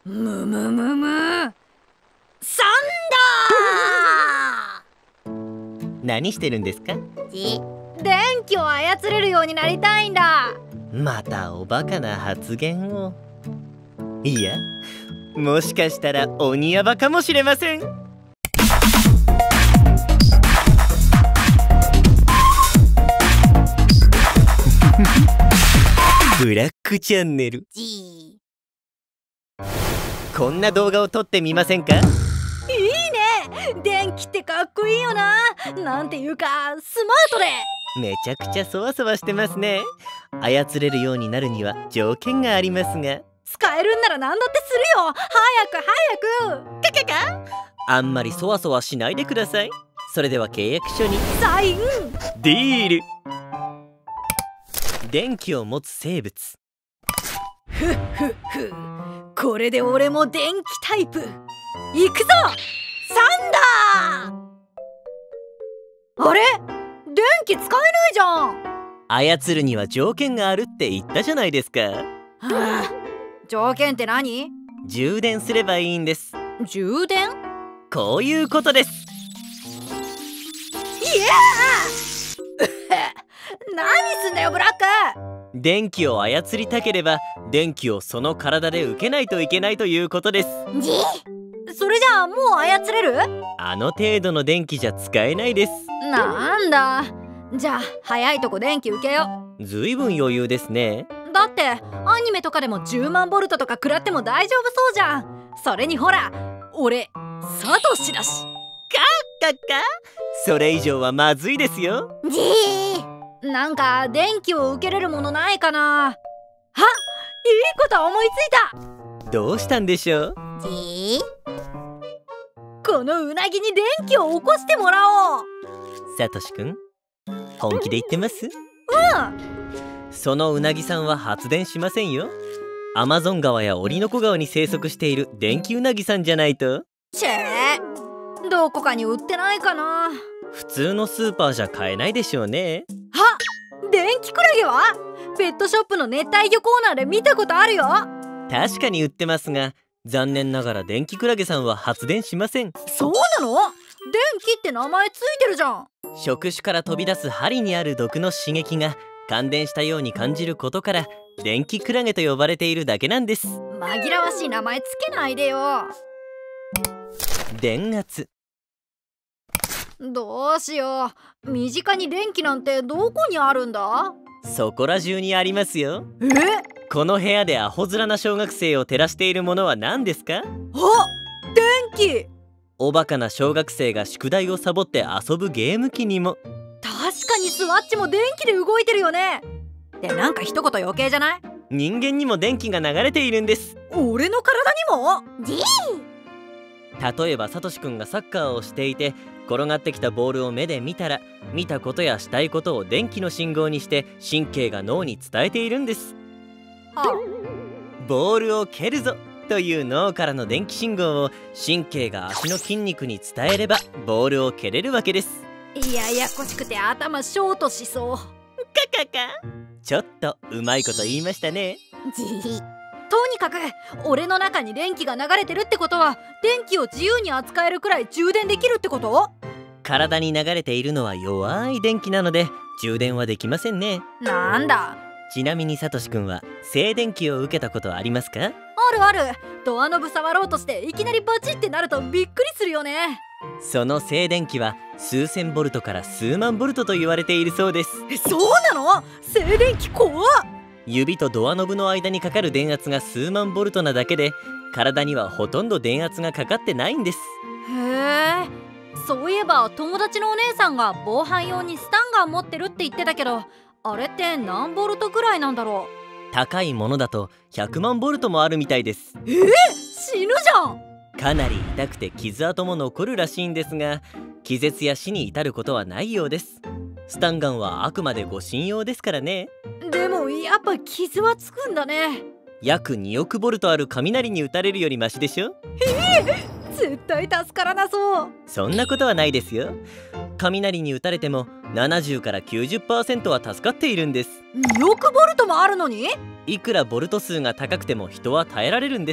むむむむサンダー。 何してるんですか？ 電気を操れるようになりたいんだ。 またおバカな発言を。いや、もしかしたら鬼ヤバかもしれません。ブラックチャンネル。こんな動画を撮ってみませんか？ いいね。電気ってかっこいいよな。なんていうかスマートで。 めちゃくちゃそわそわしてますね。操れるようになるには条件がありますが。 使えるんなら何だってするよ。早く早く。 カカカ。あんまりそわそわしないでください。それでは契約書にサイン。 ディール。電気を持つ生物。 ふっふっふ。これで俺も電気タイプ。行くぞサンダー。あれ、電気使えないじゃん。 操るには条件があるって言ったじゃないですか。 はあ、条件って何？ 充電すればいいんです。 充電？ こういうことです。 いや何すんだよブラック。 電気を操りたければ電気をその体で受けないといけないということです。 それじゃあもう操れる？ あの程度の電気じゃ使えないです。 なんだ。じゃあ早いとこ電気受けよ。 ずいぶん余裕ですね。 だってアニメとかでも10万ボルトとか食らっても大丈夫そうじゃん。それにほら俺サトシだし。 カッカッカ。それ以上はまずいですよ。 なんか電気を受けれるものないかな。あ、いいこと思いついた。 どうしたんでしょう？ このうなぎに電気を起こしてもらおう。 サトシくん、本気で言ってます？ うん。 そのうなぎさんは発電しませんよ。アマゾン川やオリノコ川に生息している電気うなぎさんじゃないと。 どこかに売ってないかな。 普通のスーパーじゃ買えないでしょうね。 あ、電気クラゲはペットショップの熱帯魚コーナーで見たことあるよ。 確かに売ってますが、残念ながら電気クラゲさんは発電しません。 そうなの？電気って名前ついてるじゃん。 触手から飛び出す針にある毒の刺激が感電したように感じることから電気クラゲと呼ばれているだけなんです。 紛らわしい名前つけないでよ。 電圧。 どうしよう。身近に電気なんてどこにあるんだ？ そこら中にありますよ。 この部屋でアホ面な小学生を照らしているものは何ですか？ あ、電気。 おバカな小学生が宿題をサボって遊ぶゲーム機にも。 確かにスワッチも電気で動いてるよね。で、なんか一言余計じゃない？ 人間にも電気が流れているんです。 俺の体にも？ 例えばサトシくんがサッカーをしていて転がってきたボールを目で見たら、見たことやしたいことを電気の信号にして神経が脳に伝えているんです。ボールを蹴るぞという脳からの電気信号を神経が足の筋肉に伝えればボールを蹴れるわけです。 ややこしくて頭ショートしそう。 カカカ。ちょっとうまいこと言いましたね。 とにかく俺の中に電気が流れてるってことは電気を自由に扱えるくらい充電できるってこと？ 体に流れているのは弱い電気なので充電はできませんね。 なんだ。 ちなみにサトシくんは静電気を受けたことありますか？ あるある。ドアノブ触ろうとしていきなりバチってなるとびっくりするよね。 その静電気は数千ボルトから数万ボルトと言われているそうです。 そうなの？静電気怖っ。 指とドアノブの間にかかる電圧が数万ボルトなだけで体にはほとんど電圧がかかってないんです。 へえ。そういえば友達のお姉さんが防犯用にスタンガン持ってるって言ってたけど、あれって何ボルトくらいなんだろう？ 高いものだと100万ボルトもあるみたいです。 死ぬじゃん。 かなり痛くて傷跡も残るらしいんですが、気絶や死に至ることはないようです。スタンガンはあくまで護身用ですからね。 でもやっぱ傷はつくんだね。 約2億ボルトある雷に打たれるよりマシでしょ？ 絶対助からなそう。 そんなことはないですよ。雷に打たれても70から 90% は助かっているんです。 2億ボルトもあるのに？ いくらボルト数が高くても人は耐えられるんです。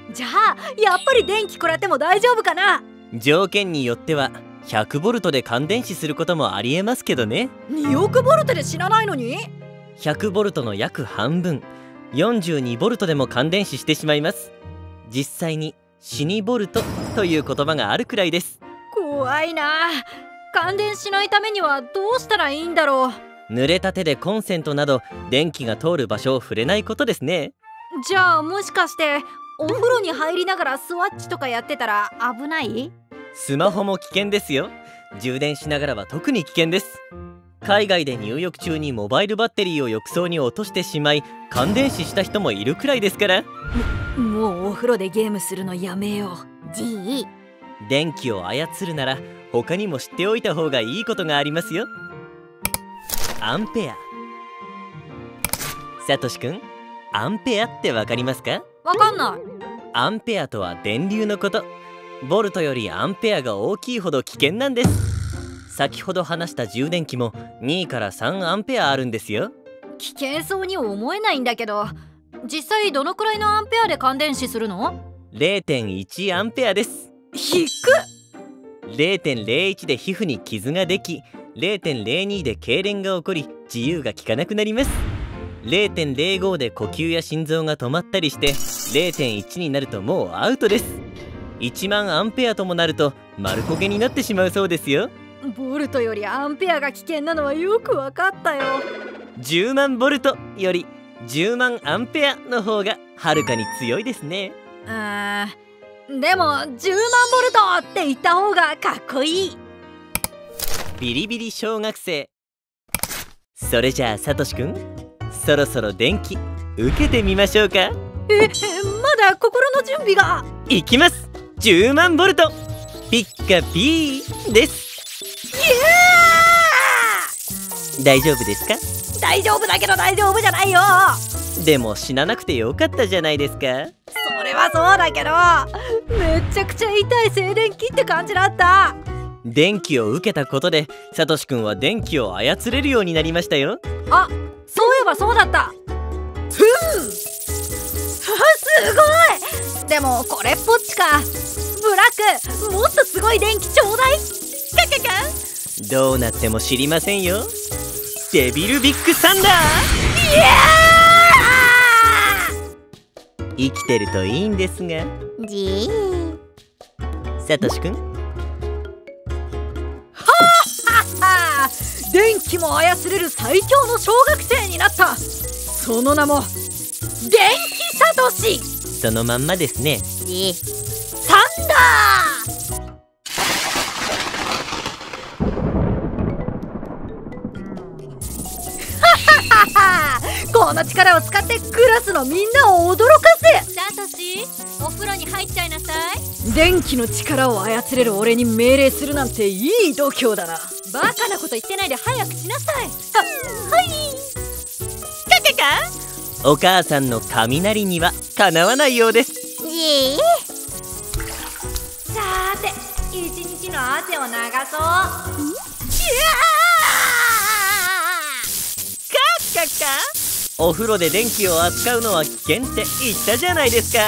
じゃあやっぱり電気食らっても大丈夫かな。 条件によっては100ボルトで感電死することもありえますけどね。 2億ボルトで死なないのに。 100ボルトの約半分、42ボルトでも感電死してしまいます。実際に死にボルトという言葉があるくらいです。 怖いな。感電しないためにはどうしたらいいんだろう。 濡れた手でコンセントなど電気が通る場所を触れないことですね。 じゃあもしかしてお風呂に入りながらスワッチとかやってたら危ない？ スマホも危険ですよ。充電しながらは特に危険です。海外で入浴中にモバイルバッテリーを浴槽に落としてしまい感電死した人もいるくらいですから。 もうお風呂でゲームするのやめよう。G。 電気を操るなら他にも知っておいた方がいいことがありますよ。アンペア。サトシくん、アンペアってわかりますか？ わかんない。 アンペアとは電流のこと。ボルトよりアンペアが大きいほど危険なんです。先ほど話した充電器も2から3アンペアあるんですよ。 危険そうに思えないんだけど、実際どのくらいのアンペアで感電死するの？ 0.1 アンペアです。 低っ。 0.01 で皮膚に傷ができ、0.02 で痙攣が起こり自由が利かなくなります。0.05 で呼吸や心臓が止まったりして 0.1 になるともうアウトです。1万アンペアともなると丸焦げになってしまうそうですよ。 ボルトよりアンペアが危険なのはよくわかったよ。 10万ボルトより10万アンペアの方がはるかに強いですね。 でも10万ボルトって言った方がかっこいい。 ビリビリ小学生。それじゃあサトシくん、そろそろ電気受けてみましょうか。 まだ心の準備が。 いきます。10万ボルトピッカピーです。大丈夫ですか？ 大丈夫だけど大丈夫じゃないよ。 でも死ななくてよかったじゃないですか。 それはそうだけど、めちゃくちゃ痛い静電気って感じだった。 電気を受けたことでサトシくんは電気を操れるようになりましたよ。 あ、そういえばそうだった。すごい。でもこれっぽっちか。ブラック、もっとすごい電気ちょうだい。カカカ。 どうなっても知りませんよ。デビルビッグサンダー。生きてるといいんですが。サトシくん。 電気も操れる最強の小学生になった。その名も電気サトシ。 そのまんまですね。 サンダー。この力を使ってクラスのみんなを驚かせ。 サトシ、お風呂に入っちゃいなさい。 電気の力を操れる俺に命令するなんていい度胸だな。 バカなこと言ってないで早くしなさい。 はい。 お母さんの雷にはかなわないようです。 さーて、一日の汗を流そう。 お風呂で電気を扱うのは危険って言ったじゃないですか。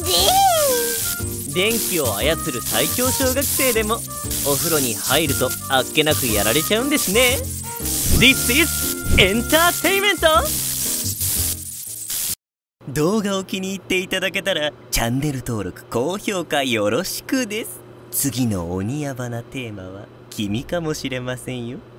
電気を操る最強小学生でもお風呂に入るとあっけなくやられちゃうんですね。This is エンターテイメント。動画を気に入っていただけたらチャンネル登録高評価よろしくです。次の鬼ヤバなテーマは君かもしれませんよ。